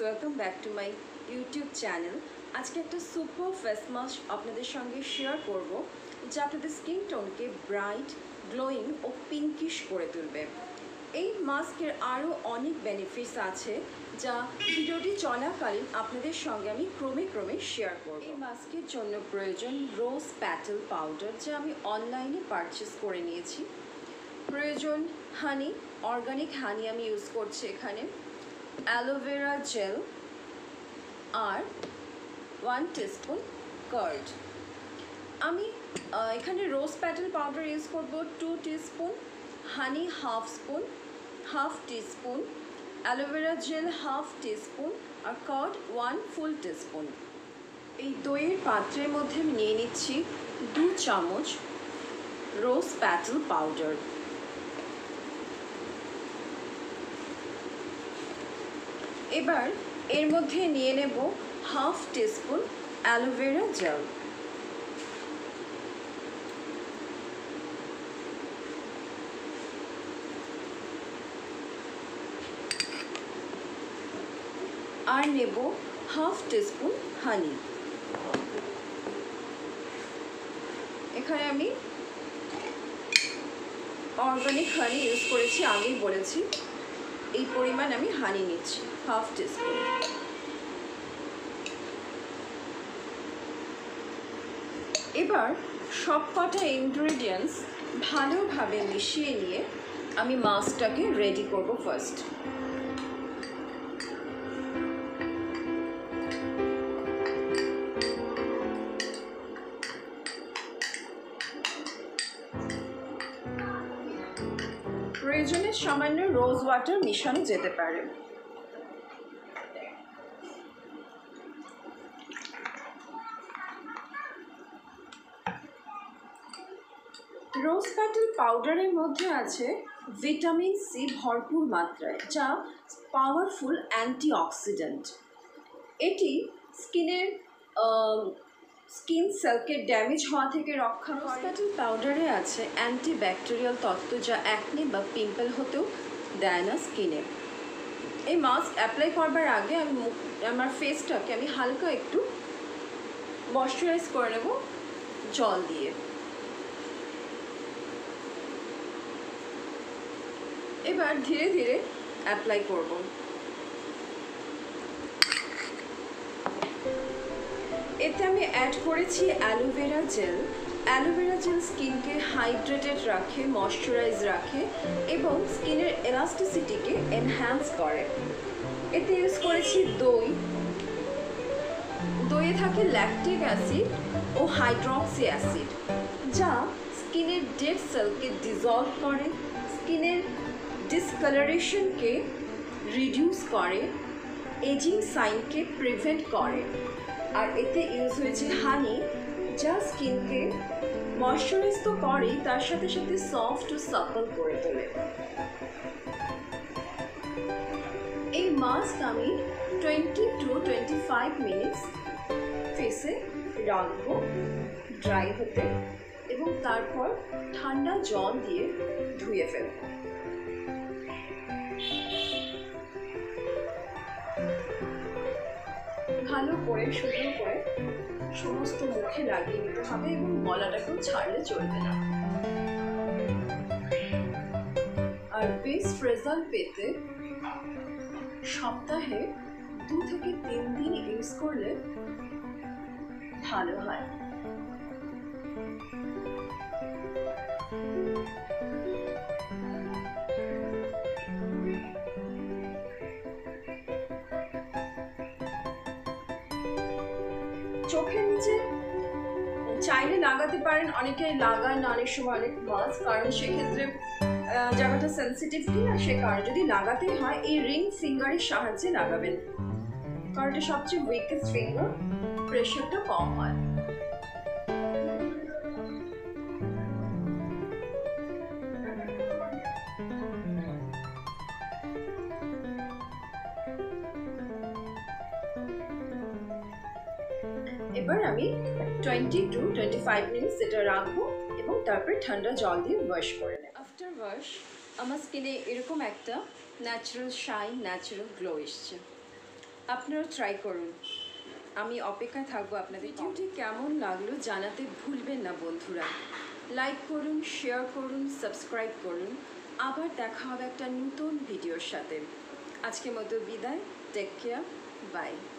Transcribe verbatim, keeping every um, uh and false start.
welcome back to my YouTube channel. আজকে একটা super face mask আপনাদের সঙ্গে শেয়ার করব যা আপনাদের স্কিন টোনকে ব্রাইট, গ্লোয়িং ও পিঙ্কিশ করে তুলবে। এই মাস্কের আরও অনেক বেনিফিটস আছে যা ভিডিওটি চলাকালীন আপনাদের সঙ্গে আমি ক্রমে ক্রমে শেয়ার করব। এই মাস্কের জন্য প্রয়োজন রোজ প্যাটেল পাউডার, যা আমি অনলাইনে পারচেস করে নিয়েছি। প্রয়োজন হানি, অর্গানিক হানি আমি ইউজ করছি এখানে, অ্যালোভেরা জেল আর ওয়ান টিস্পুন কার্ড। আমি এখানে রোজ প্যাটেল পাউডার ইউজ করব two teaspoon, honey half spoon half teaspoon, aloe vera gel half teaspoon আর কার্ড ওয়ান ফুল টিস্পুন। এই দইয়ের পাত্রের মধ্যে আমি নিয়ে নিচ্ছি দু চামচ রোজ প্যাটেল পাউডার। এবার এর মধ্যে নিয়ে নেব হাফ টিস্পুন অ্যালোভেরা জেল। আর নেব হাফ টিস্পুন হানি। এখানে আমি অর্গানিক হানি ইউজ করেছি, আগেই বলেছি। এই পরিমাণ আমি হানি নিচ্ছি হাফ টিস্পুন। এবার সব কটা ইনগ্রেডিয়েন্টস ভালোভাবে মিশিয়ে নিয়ে আমি মাস্কটাকে রেডি করব ফার্স্ট। প্রয়োজনে সামান্য রোজ ওয়াটার মিশানো যেতে পারে। রোজ প্যাটেল পাউডারের মধ্যে আছে ভিটামিন সি ভরপুর মাত্রায়, যা পাওয়ারফুল অ্যান্টিঅক্সিডেন্ট। এটি স্কিনের স্কিন সেলকে ড্যামেজ হওয়া থেকে রক্ষা করে। রোজ প্যাটেল পাউডারে আছে অ্যান্টিব্যাকটেরিয়াল তত্ত্ব, যা অ্যাকনে বা পিম্পল হতেও দেয় না স্কিনে। এই মাস্ক অ্যাপ্লাই করবার আগে আমি আমার ফেসটাকে আমি হালকা একটু ময়শ্চারাইজ করে নেব জল দিয়ে। এবার ধীরে ধীরে অ্যাপ্লাই করব। এতে আমি অ্যাড করেছি অ্যালোভেরা জেল। অ্যালোভেরা জেল স্কিনকে হাইড্রেটেড রাখে, ময়শ্চারাইজ রাখে এবং স্কিনের এলাস্টিসিটিকে এনহ্যান্স করে। এতে ইউজ করেছি দই। দইয়ে থাকে ল্যাকটিক অ্যাসিড ও হাইড্রক্সি অ্যাসিড, যা স্কিনের ডেড সেলকে ডিজলভ করে, স্কিনের ডিসকালারেশনকে রিডিউস করে, এজিং সাইনকে প্রিভেন্ট করে। আর এতে ইউজ হয়েছে হানি, যা স্কিনকে ময়শ্চারাইজ তো করেই, তার সাথে সাথে সফট ও সাপল করে তোলে। এই মাস্ক আমি twenty two twenty five minutes ফেসে রাখবো ড্রাই হতে এবং তারপর ঠান্ডা জল দিয়ে ধুয়ে ফেলবো। ভালো করে শুকনো করে সমস্ত মুখে লাগিয়ে নিতে হবে এবং গলাটাকেও ছাড়লে চলবে না। আর বেস্ট রেজাল্ট পেতে সপ্তাহে দু থেকে তিন দিন ইউজ করলে ভালো হয়। চোখের নিচে চাইলে লাগাতে পারেন, অনেকে লাগায় না অনেক সময় অনেক মাস্ক, কারণ সেক্ষেত্রে জায়গাটা সেন্সিটিভ কিনা, সে কারণে যদি লাগাতেই হয় এই রিং ফিঙ্গারের সাহায্যে লাগাবেন, কারণ এটা সবচেয়ে উইকেস্ট ফিঙ্গার, প্রেশারটা কম হয়। এবার আমি twenty two twenty five minutes এটা রাখবো এবং তারপরে ঠান্ডা জল দিয়ে ওয়াশ করে নেব। আফটার ওয়াশ আমার স্কিনে এরকম একটা ন্যাচারাল শাইন, ন্যাচারাল গ্লো এসছে। আপনারা ট্রাই করুন। আমি অপেক্ষায় থাকবো আপনাদের। ভিডিওটি কেমন লাগলো জানাতে ভুলবেন না বন্ধুরা। লাইক করুন, শেয়ার করুন, সাবস্ক্রাইব করুন। আবার দেখা হবে একটা নতুন ভিডিওর সাথে। আজকের মতো বিদায়। Take care, by.